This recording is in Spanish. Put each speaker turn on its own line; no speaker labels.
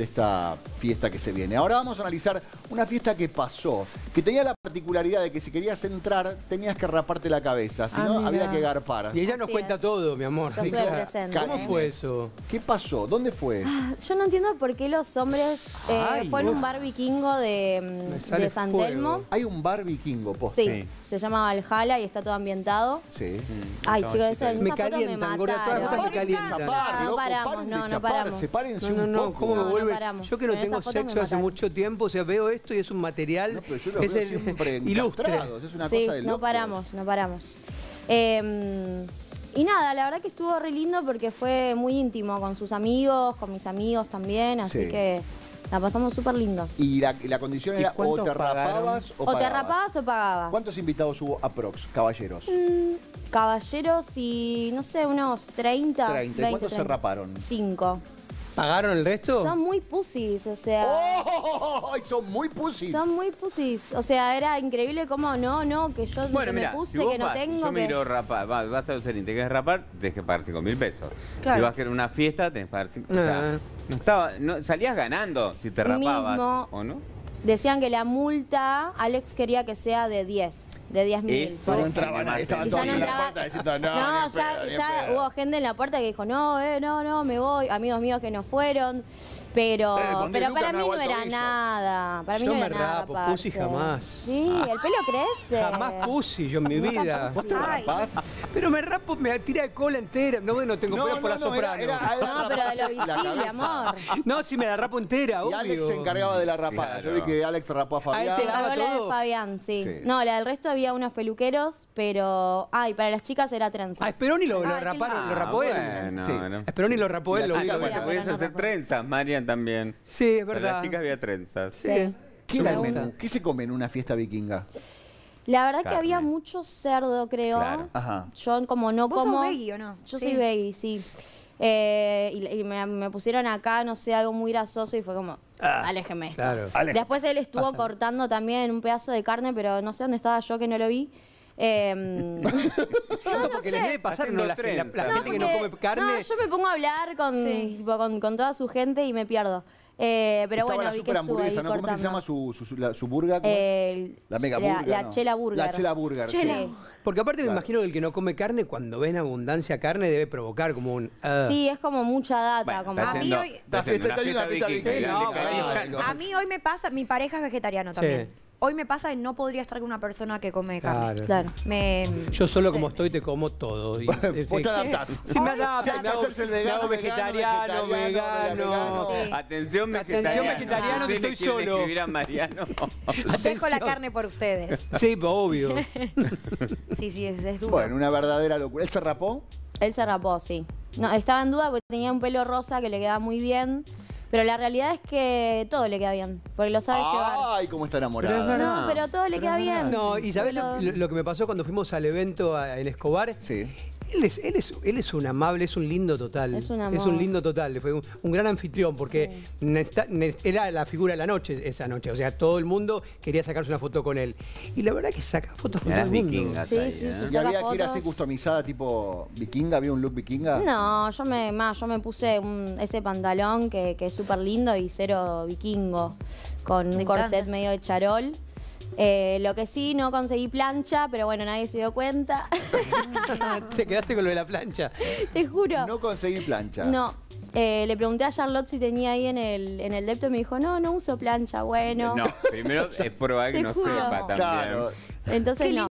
de esta fiesta que se viene. Ahora vamos a analizar una fiesta que pasó, que tenía la particularidad de que si querías entrar tenías que raparte la cabeza, si no había que garpar.
Y ella nos cuenta todo, mi amor.
Yo estuve presente.
¿Cómo fue eso?
¿Qué pasó? ¿Dónde fue?
Yo no entiendo por qué los hombres fue en un bar vikingo de San Telmo.
Hay un bar vikingo, posta.
Sí, se llama Valhalla y está todo ambientado.
Sí.
Ay, chicos, esa
Me
foto me
calientan, gorda, todas las fotos me calientan.
No paramos, no paramos.
Párense un poco.
¿Cómo me vuelve?
paramos.
Yo que no
En
tengo
esa foto
sexo
me
hace
mataron.
mucho tiempo, o sea, veo esto y es un material.
No, pero yo lo veo siempre
ilustre.
encastrados, es una
Sí,
cosa de
no
locos.
paramos, no paramos. Y nada, la verdad que estuvo re lindo porque fue muy íntimo con sus amigos, con mis amigos también, así
Sí.
que la pasamos súper lindo.
Y la condición
¿Y
era o
cuánto
te rapabas
pagaron?
o
O
pagabas.
te rapabas o pagabas.
¿Cuántos invitados hubo aprox, caballeros?
Caballeros y, no sé, unos 30.
30. ¿Y cuántos se raparon?
5.
¿Pagaron el resto?
Son muy pussies, o sea...
¡Oh! Son muy pussies.
Son muy pussies. O sea, era increíble cómo que yo
Bueno,
que
mira,
me puse,
si vos
que no
vas,
tengo,
yo me
que...
quiero rapar, vas a Celine, te quieres rapar, tenés que pagar 5.000 pesos.
Claro.
Si vas a querer una fiesta, tenés que pagar 5. O sea, salías ganando si te rapabas,
Mismo.
¿o no?
Decían que la multa, Alex quería que sea de 10. De 10.000.
Eso
No entraban ahí, estaban
Y
todos
ya no
en la
entraba.
puerta diciendo no,
No,
ni en
ya
pedo.
hubo gente en la puerta que dijo, no, me voy. Amigos míos que no fueron. Pero
con 10 lucas
para
no
mí no
aguanto
era
guiso.
nada. Para mí
Yo
no
me
era nada.
rapo,
raparse.
pussy jamás.
Sí, el pelo crece.
Jamás pussy yo en mi vida.
¿Vos te rapás?
Pero me rapo, me tira de cola entera. No, bueno, tengo pelo por la soprano.
No, pero de lo
la
visible,
cabeza.
amor.
No, si me la rapo entera,
Y
obvio.
Alex se encargaba de la rapada.
Claro.
Yo vi que Alex rapó a Fabián.
Se
¿Te daba
encargó la de
todo?
Fabián, sí.
Sí.
No, la del resto había unos peluqueros, pero... y para las chicas era trenzas.
A Speroni lo
Ay, qué
raparon, lo
Ah,
rapó él.
bueno,
Sí.
bueno.
A Speroni lo rapó él,
Y
lo
la
vi.
chica,
Bueno,
bueno,
podías
no
hacer
rapó.
trenzas, Marian también.
Sí, es
Para
verdad.
las chicas había trenzas.
Sí.
¿Qué
Me
era el
gusta.
menú? ¿Qué se come en una fiesta vikinga?
La verdad que
Carne.
había mucho cerdo, creo.
Claro.
Ajá.
Yo como no
¿Vos
como...
sos veggie o no?
Yo
Sí.
soy veggie, sí. Y me pusieron acá, no sé, algo muy grasoso y fue como, aléjeme esto.
Claro.
Después él estuvo
Pasa.
cortando también un pedazo de carne, pero no sé dónde estaba yo que no lo vi.
No, porque les debe pasar,
Haciendo
¿no? La
trenzas.
gente que no come carne.
No, yo me pongo a hablar tipo, con toda su gente y me pierdo. Pero
Estaba
bueno,
la
vi que
super
estuvo ahí
hamburguesa, ¿no? ¿Cómo se
cortando.
llama su burger? ¿Cómo es? La mega burger.
La
¿no?
chela burger.
La chela burger. sí.
Chela.
Porque aparte me
Claro.
imagino que el que no come carne, cuando ve en abundancia carne, debe provocar como un...
Sí, es como mucha data.
Bueno,
como...
está
A mí
haciendo-
hoy-
está haciendo
Está haciendo una fiesta
vikinga,
vikinga.
le
No,
canalizan.
bueno.
A mí hoy me pasa, mi pareja es vegetariano también.
Sí.
Hoy me pasa que no podría estar con una persona que come carne.
Claro.
Yo solo
no sé.
como estoy te como todo. Y,
Vos te adaptás.
Sí, me adapto,
Sí, hay que
me hago,
hacerse el
me
vegano,
hago vegetariano, vegano.
Sí.
Atención
Atención,
vegetariano.
vegetariano, que
Sí, le
estoy
quieren
solo.
escribir a Mariano.
Dejo la carne por ustedes.
Sí, obvio.
Sí, es duro.
Bueno, una verdadera locura. ¿Él se rapó?
Él se rapó, sí. No, estaba en duda porque tenía un pelo rosa que le quedaba muy bien. Pero la realidad es que todo le queda bien. Porque lo sabe llevar.
Ay, cómo está
Pero es
enamorada.
verdad.
No, pero todo le queda bien.
No, y ¿sabés lo que me pasó cuando fuimos al evento en Escobar?
Sí.
Él es un amable, es un lindo total.
Es un amor.
Es un lindo total. Fue un gran anfitrión porque era la figura de la noche esa noche. O sea, todo el mundo quería sacarse una foto con él. Y la verdad que sacaba fotos con todo
Eras
el mundo.
vikinga.
Sí,
ahí,
sí,
¿eh?
sí.
¿Y
Saca
había que ir así
fotos.
customizada tipo vikinga? ¿Había un look vikinga?
No, yo me puse ese pantalón que es súper lindo y cero vikingo. Con un
Me
corset
encanta.
medio de charol. Lo que sí, no conseguí plancha, pero bueno, nadie se dio cuenta.
Te quedaste con lo de la plancha.
Te juro.
No conseguí plancha.
No. Le pregunté a Charlotte si tenía ahí en el depto y me dijo, no uso plancha, bueno.
No, primero es probable que
Te
no
juro.
sepa también.
Claro.
Entonces no.